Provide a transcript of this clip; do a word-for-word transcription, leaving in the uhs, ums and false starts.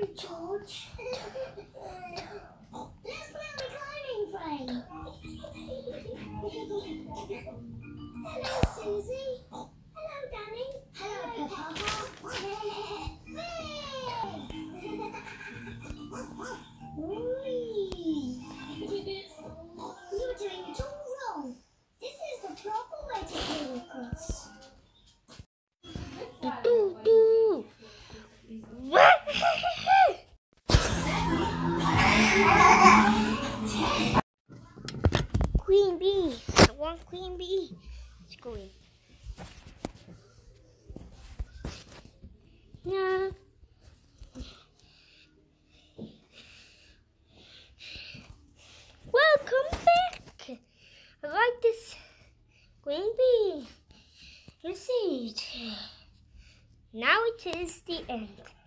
George. Let's play on the climbing frame. Hello, Susie. Hello, Danny. Hello, Papa. You're doing it all wrong. This is the proper way to go across. Do, do. Queen bee. I want queen bee. Let's go in. Yeah. Welcome back. I like this queen bee. You see it. Now it is the end.